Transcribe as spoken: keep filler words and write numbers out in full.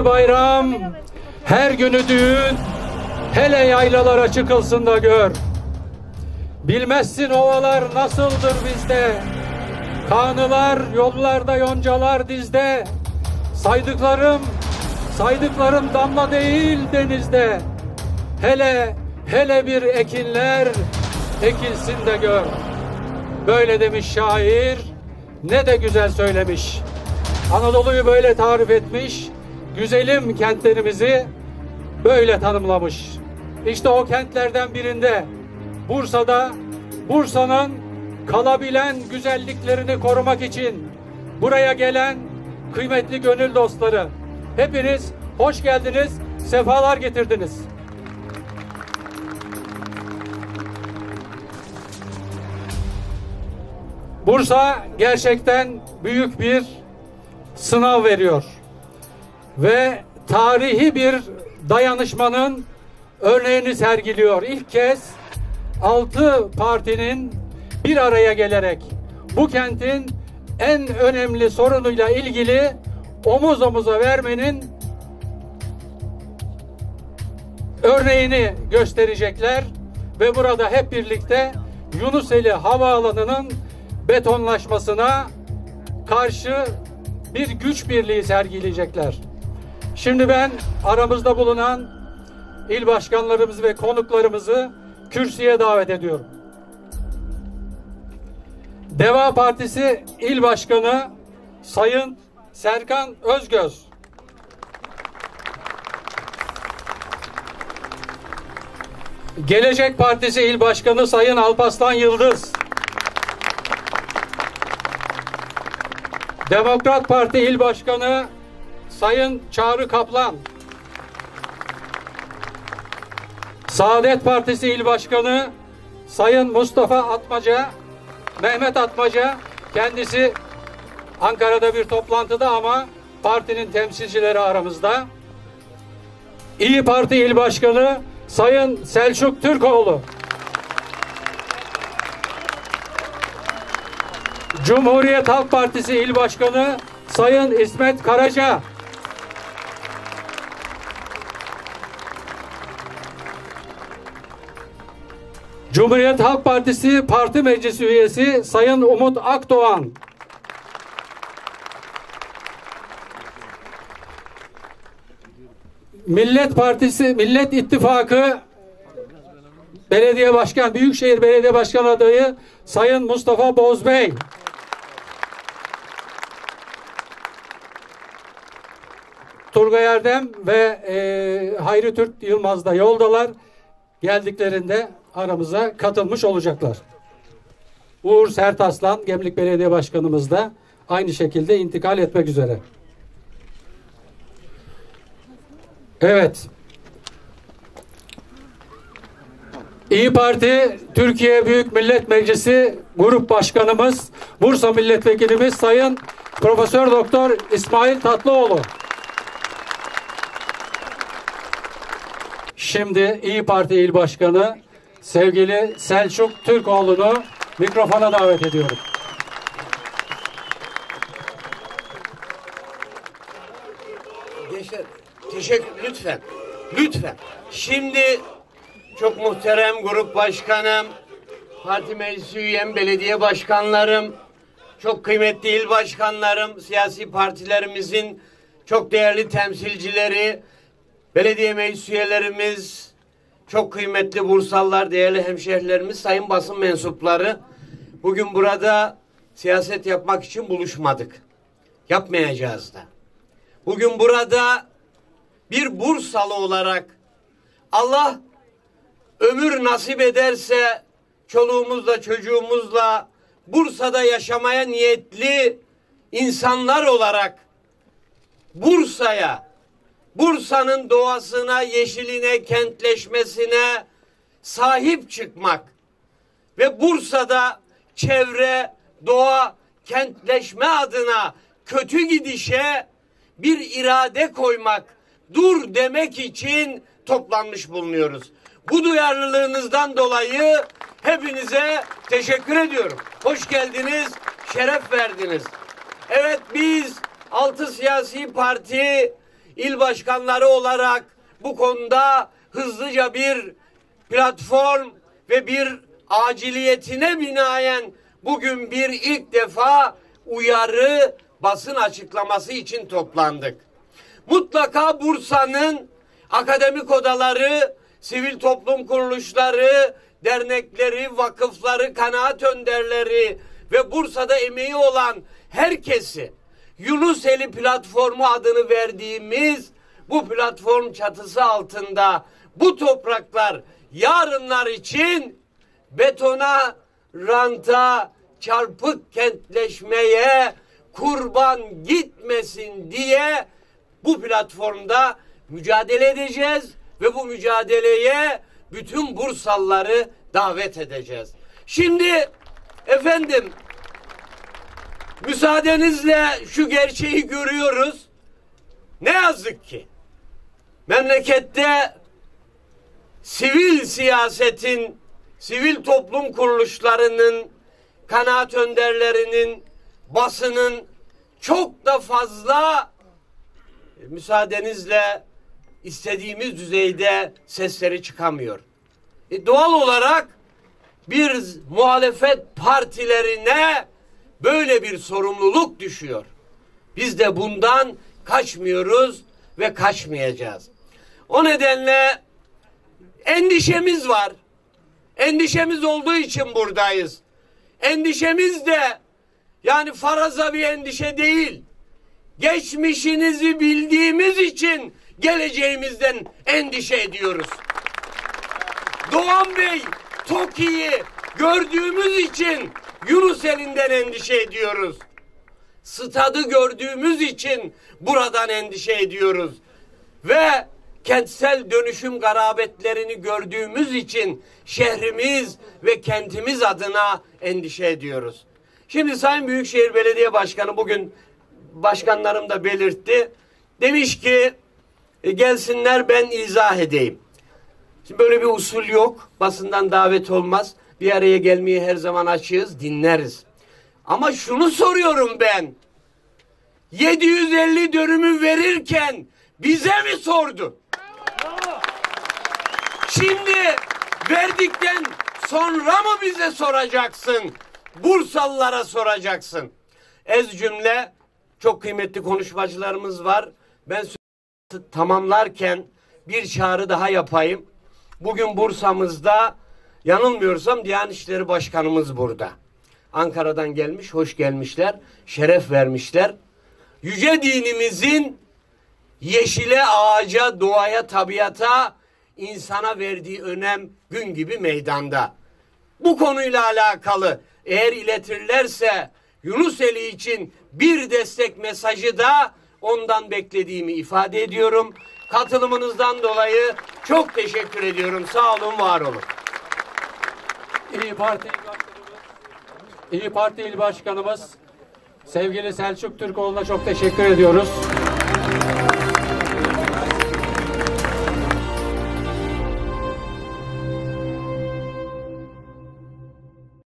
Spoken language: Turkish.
bayram bayram, her günü düğün, hele yaylalara çıkılsın da gör. Bilmezsin ovalar nasıldır bizde, kanılar yollarda, yoncalar dizde. Saydıklarım, saydıklarım damla değil denizde. Hele, hele bir ekinler ekilsin de gör. Böyle demiş şair, ne de güzel söylemiş. Anadolu'yu böyle tarif etmiş, güzelim kentlerimizi böyle tanımlamış. İşte o kentlerden birinde, Bursa'da, Bursa'nın kalabilen güzelliklerini korumak için buraya gelen kıymetli gönül dostları, hepiniz hoş geldiniz, sefalar getirdiniz. Bursa gerçekten büyük bir sınav veriyor ve tarihi bir dayanışmanın örneğini sergiliyor. İlk kez altı partinin bir araya gelerek bu kentin en önemli sorunuyla ilgili omuz omuza vermenin örneğini gösterecekler ve burada hep birlikte Yunuseli Havaalanı'nın betonlaşmasına karşı bir güç birliği sergileyecekler. Şimdi ben aramızda bulunan il başkanlarımızı ve konuklarımızı kürsüye davet ediyorum. Deva Partisi İl Başkanı Sayın Serkan Özgöz. Gelecek Partisi İl Başkanı Sayın Alparslan Yıldız. Demokrat Parti İl Başkanı Sayın Çağrı Kaplan. Saadet Partisi İl Başkanı Sayın Mustafa Atmaca, Mehmet Atmaca, kendisi Ankara'da bir toplantıda ama partinin temsilcileri aramızda. İyi Parti İl Başkanı Sayın Selçuk Türkoğlu. Cumhuriyet Halk Partisi İl Başkanı Sayın İsmet Karaca. Cumhuriyet Halk Partisi Parti Meclisi Üyesi Sayın Umut Akdoğan. Millet Partisi, Millet İttifakı Belediye Başkan, Büyükşehir Belediye Başkan adayı Sayın Mustafa Bozbey. Turgay Erdem ve e, Hayri Türk Yılmaz da yoldalar. Geldiklerinde aramıza katılmış olacaklar. Uğur Sertaslan, Gemlik Belediye Başkanımız da aynı şekilde intikal etmek üzere. Evet. İyi Parti Türkiye Büyük Millet Meclisi Grup Başkanımız, Bursa Milletvekilimiz Sayın Profesör Doktor İsmail Tatlıoğlu. Şimdi İyi Parti İl Başkanı sevgili Selçuk Türkoğlu'nu mikrofona davet ediyorum. Teşekkür, lütfen. Lütfen. Şimdi çok muhterem grup başkanım, parti meclisi üyem, belediye başkanlarım, çok kıymetli il başkanlarım, siyasi partilerimizin çok değerli temsilcileri, belediye meclis üyelerimiz, çok kıymetli Bursalılar, değerli hemşehrilerimiz, sayın basın mensupları, bugün burada siyaset yapmak için buluşmadık. Yapmayacağız da. Bugün burada bir Bursalı olarak Allah ömür nasip ederse çoluğumuzla çocuğumuzla Bursa'da yaşamaya niyetli insanlar olarak Bursa'ya, Bursa'nın doğasına, yeşiline, kentleşmesine sahip çıkmak ve Bursa'da çevre, doğa, kentleşme adına kötü gidişe bir irade koymak, dur demek için toplanmış bulunuyoruz. Bu duyarlılığınızdan dolayı hepinize teşekkür ediyorum. Hoş geldiniz, şeref verdiniz. Evet, biz altı siyasi parti il başkanları olarak bu konuda hızlıca bir platform ve bir aciliyetine binaen bugün bir ilk defa uyarı basın açıklaması için toplandık. Mutlaka Bursa'nın akademik odaları, sivil toplum kuruluşları, dernekleri, vakıfları, kanaat önderleri ve Bursa'da emeği olan herkesi Yunuseli platformu adını verdiğimiz bu platform çatısı altında bu topraklar yarınlar için betona, ranta, çarpık kentleşmeye kurban gitmesin diye bu platformda mücadele edeceğiz ve bu mücadeleye bütün Bursalıları davet edeceğiz. Şimdi efendim müsaadenizle şu gerçeği görüyoruz. Ne yazık ki memlekette sivil siyasetin, sivil toplum kuruluşlarının, kanaat önderlerinin, basının çok da fazla müsaadenizle istediğimiz düzeyde sesleri çıkamıyor. E, doğal olarak bir muhalefet partilerine böyle bir sorumluluk düşüyor. Biz de bundan kaçmıyoruz ve kaçmayacağız. O nedenle endişemiz var. Endişemiz olduğu için buradayız. Endişemiz de yani faraza bir endişe değil. Geçmişinizi bildiğimiz için geleceğimizden endişe ediyoruz. Doğan Bey, TOKİ'yi gördüğümüz için Yunuseli'nden endişe ediyoruz. Stadı gördüğümüz için buradan endişe ediyoruz. Ve kentsel dönüşüm garabetlerini gördüğümüz için şehrimiz ve kentimiz adına endişe ediyoruz. Şimdi Sayın Büyükşehir Belediye Başkanı bugün başkanlarım da belirtti. Demiş ki e, gelsinler ben izah edeyim. Şimdi böyle bir usul yok. Basından davet olmaz. Bir araya gelmeyi her zaman açığız, dinleriz. Ama şunu soruyorum ben. yedi yüz elli dönümü verirken bize mi sordu? Şimdi verdikten sonra mı bize soracaksın? Bursalılara soracaksın. Ez cümle çok kıymetli konuşmacılarımız var. Ben tamamlarken bir çağrı daha yapayım. Bugün Bursa'mızda yanılmıyorsam Diyanet İşleri Başkanımız burada. Ankara'dan gelmiş, hoş gelmişler, şeref vermişler. Yüce dinimizin yeşile, ağaca, doğaya, tabiata, insana verdiği önem gün gibi meydanda. Bu konuyla alakalı eğer iletirlerse Yunuseli için bir destek mesajı da ondan beklediğimi ifade ediyorum. Katılımınızdan dolayı çok teşekkür ediyorum. Sağ olun, var olun. İyi Parti İyi Parti İl Başkanımız sevgili Selçuk Türkoğlu'na çok teşekkür ediyoruz.